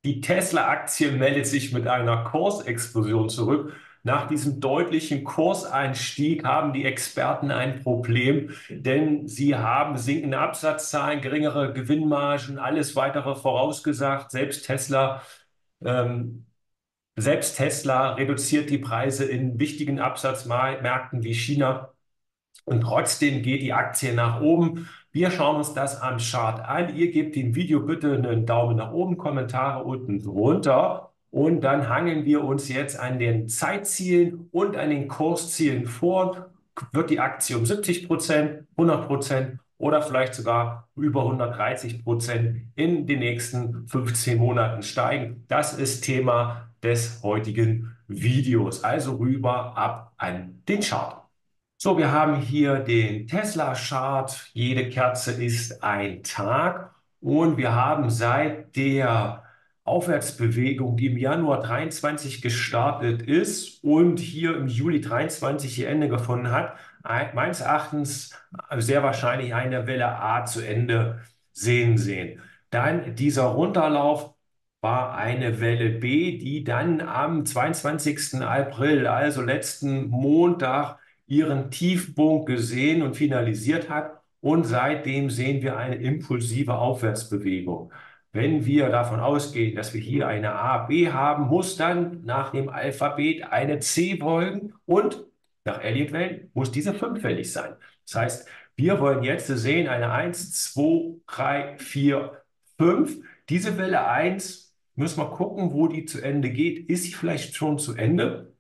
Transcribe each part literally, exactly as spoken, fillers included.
Die Tesla-Aktie meldet sich mit einer Kursexplosion zurück. Nach diesem deutlichen Kurseinstieg haben die Experten ein Problem, denn sie haben sinkende Absatzzahlen, geringere Gewinnmargen, alles weitere vorausgesagt. Selbst Tesla, ähm, selbst Tesla reduziert die Preise in wichtigen Absatzmärkten wie China. Und trotzdem geht die Aktie nach oben. Wir schauen uns das am Chart an. Ihr gebt dem Video bitte einen Daumen nach oben, Kommentare unten drunter. Und dann hangeln wir uns jetzt an den Zeitzielen und an den Kurszielen vor. Wird die Aktie um siebzig Prozent, hundert Prozent oder vielleicht sogar über hundertdreißig Prozent in den nächsten fünfzehn Monaten steigen? Das ist Thema des heutigen Videos. Also rüber ab an den Chart. So, wir haben hier den Tesla-Chart. Jede Kerze ist ein Tag. Und wir haben seit der Aufwärtsbewegung, die im Januar dreiundzwanzig gestartet ist und hier im Juli dreiundzwanzig ihr Ende gefunden hat, meines Erachtens sehr wahrscheinlich eine Welle A zu Ende sehen sehen. Dann dieser Runterlauf war eine Welle B, die dann am zweiundzwanzigsten April, also letzten Montag, ihren Tiefpunkt gesehen und finalisiert hat. Und seitdem sehen wir eine impulsive Aufwärtsbewegung. Wenn wir davon ausgehen, dass wir hier eine A, B haben, muss dann nach dem Alphabet eine C folgen und nach Elliott-Wellen muss diese fünffällig sein. Das heißt, wir wollen jetzt sehen eine eins, zwei, drei, vier, fünf. Diese Welle eins, müssen wir gucken, wo die zu Ende geht. Ist sie vielleicht schon zu Ende?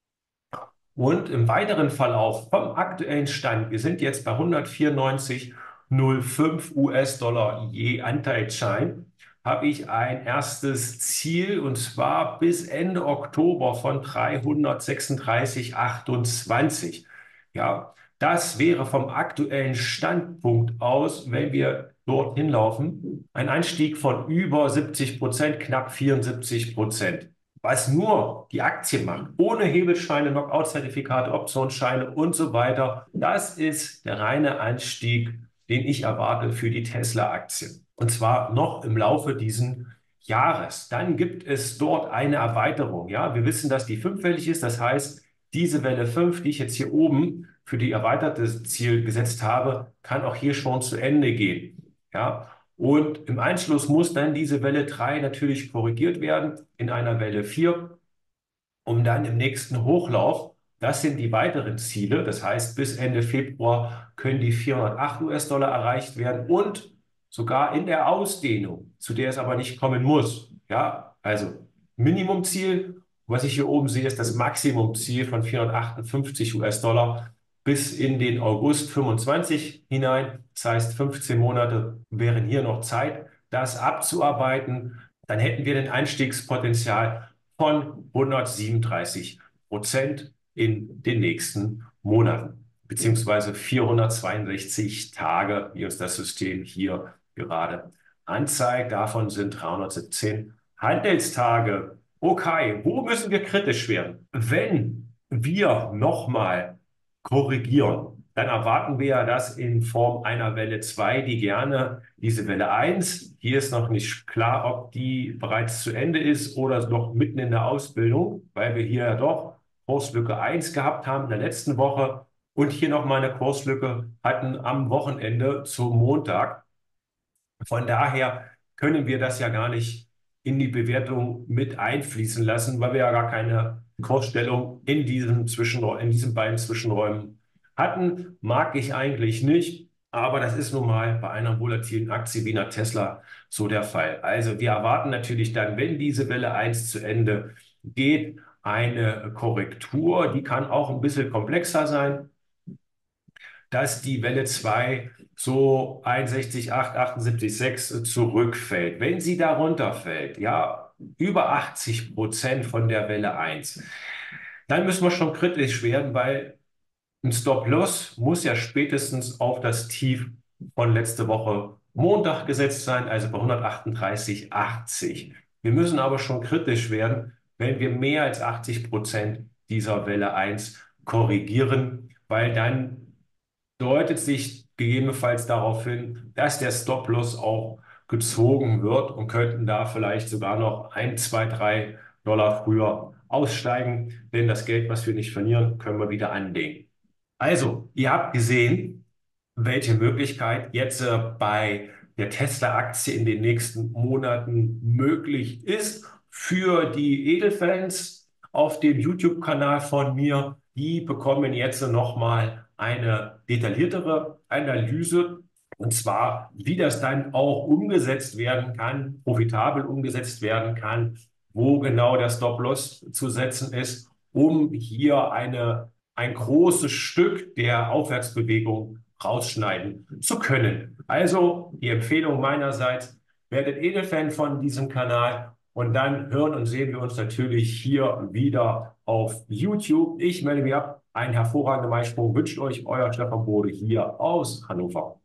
Und im weiteren Verlauf vom aktuellen Stand, wir sind jetzt bei hundertvierundneunzig Komma null fünf US-Dollar je Anteilsschein, habe ich ein erstes Ziel und zwar bis Ende Oktober von dreihundertsechsunddreißig Komma achtundzwanzig. Ja, das wäre vom aktuellen Standpunkt aus, wenn wir dorthin laufen, ein Anstieg von über siebzig Prozent, knapp vierundsiebzig Prozent. Was nur die Aktie macht, ohne Hebelscheine, Knockout-Zertifikate, Optionsscheine und so weiter, das ist der reine Anstieg, den ich erwarte für die Tesla-Aktie. Und zwar noch im Laufe dieses Jahres. Dann gibt es dort eine Erweiterung. Ja, wir wissen, dass die fünffällig ist. Das heißt, diese Welle fünf, die ich jetzt hier oben für die erweiterte Ziel gesetzt habe, kann auch hier schon zu Ende gehen. Ja, und im Anschluss muss dann diese Welle drei natürlich korrigiert werden in einer Welle vier, um dann im nächsten Hochlauf, das sind die weiteren Ziele, das heißt bis Ende Februar können die vierhundertacht US-Dollar erreicht werden und sogar in der Ausdehnung, zu der es aber nicht kommen muss. Ja, also Minimumziel, was ich hier oben sehe, ist das Maximumziel von vierhundertachtundfünfzig US-Dollar bis in den August fünfundzwanzig hinein. Das heißt, fünfzehn Monate wären hier noch Zeit, das abzuarbeiten. Dann hätten wir ein Einstiegspotenzial von hundertsiebenunddreißig Prozent in den nächsten Monaten, beziehungsweise vierhundertzweiundsechzig Tage, wie uns das System hier gerade anzeigt. Davon sind dreihundertsiebzehn Handelstage. Okay, wo müssen wir kritisch werden? Wenn wir nochmal korrigieren, dann erwarten wir ja das in Form einer Welle zwei, die gerne diese Welle eins, hier ist noch nicht klar, ob die bereits zu Ende ist oder noch mitten in der Ausbildung, weil wir hier ja doch Kurslücke eins gehabt haben in der letzten Woche und hier nochmal eine Kurslücke hatten am Wochenende zum Montag. Von daher können wir das ja gar nicht in die Bewertung mit einfließen lassen, weil wir ja gar keine Kursstellung in diesem Zwischenräum, in diesen beiden Zwischenräumen hatten. Mag ich eigentlich nicht, aber das ist nun mal bei einer volatilen Aktie wie einer Tesla so der Fall. Also wir erwarten natürlich dann, wenn diese Welle eins zu Ende geht, eine Korrektur. Die kann auch ein bisschen komplexer sein, dass die Welle zwei so einundsechzig Komma acht, achtundsiebzig Komma sechs zurückfällt. Wenn sie darunter fällt, ja, über achtzig Prozent von der Welle eins, dann müssen wir schon kritisch werden, weil ein Stop-Loss muss ja spätestens auf das Tief von letzte Woche Montag gesetzt sein, also bei hundertachtunddreißig Komma achtzig. Wir müssen aber schon kritisch werden, wenn wir mehr als achtzig Prozent dieser Welle eins korrigieren, weil dann deutet sich gegebenenfalls darauf hin, dass der Stop-Loss auch gezogen wird und könnten da vielleicht sogar noch ein, zwei, drei Dollar früher aussteigen, denn das Geld, was wir nicht verlieren, können wir wieder anlegen. Also, ihr habt gesehen, welche Möglichkeit jetzt äh, bei der Tesla-Aktie in den nächsten Monaten möglich ist für die Edelfans auf dem YouTube-Kanal von mir. Die bekommen jetzt nochmal eine detailliertere Analyse, und zwar, wie das dann auch umgesetzt werden kann, profitabel umgesetzt werden kann, wo genau der Stop-Loss zu setzen ist, um hier eine, ein großes Stück der Aufwärtsbewegung rausschneiden zu können. Also die Empfehlung meinerseits, werdet Edelfan von diesem Kanal und dann hören und sehen wir uns natürlich hier wieder auf YouTube. Ich melde mich ab. Einen hervorragenden Maisprung wünscht euch euer Stefan Bode hier aus Hannover.